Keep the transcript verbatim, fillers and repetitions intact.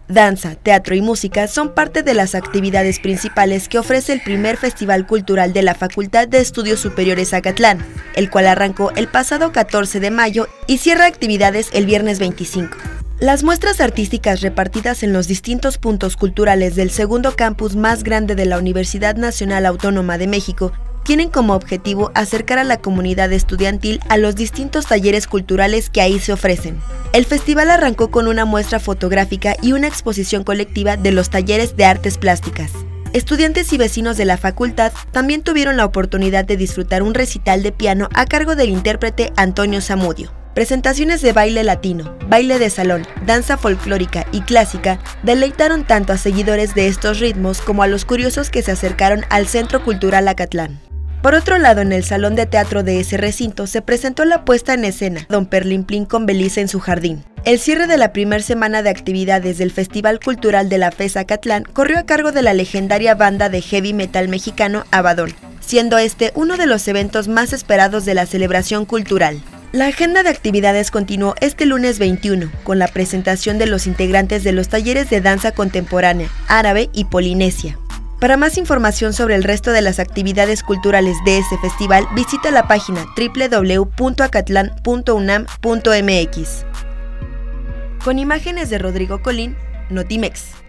Danza, teatro y música son parte de las actividades principales que ofrece el primer Festival Cultural de la Facultad de Estudios Superiores Acatlán, el cual arrancó el pasado catorce de mayo y cierra actividades el viernes veinticinco. Las muestras artísticas repartidas en los distintos puntos culturales del segundo campus más grande de la Universidad Nacional Autónoma de México tienen como objetivo acercar a la comunidad estudiantil a los distintos talleres culturales que ahí se ofrecen. El festival arrancó con una muestra fotográfica y una exposición colectiva de los talleres de artes plásticas. Estudiantes y vecinos de la facultad también tuvieron la oportunidad de disfrutar un recital de piano a cargo del intérprete Antonio Zamudio. Presentaciones de baile latino, baile de salón, danza folclórica y clásica deleitaron tanto a seguidores de estos ritmos como a los curiosos que se acercaron al Centro Cultural Acatlán. Por otro lado, en el salón de teatro de ese recinto se presentó la puesta en escena Don Perlimplín con Belisa en su jardín. El cierre de la primera semana de actividades del Festival Cultural de la FES Acatlán corrió a cargo de la legendaria banda de heavy metal mexicano Abaddon, siendo este uno de los eventos más esperados de la celebración cultural. La agenda de actividades continuó este lunes veintiuno, con la presentación de los integrantes de los talleres de danza contemporánea, árabe y polinesia. Para más información sobre el resto de las actividades culturales de este festival, visita la página doble u doble u doble u punto acatlán punto unam punto m x. Con imágenes de Rodrigo Colín, Notimex.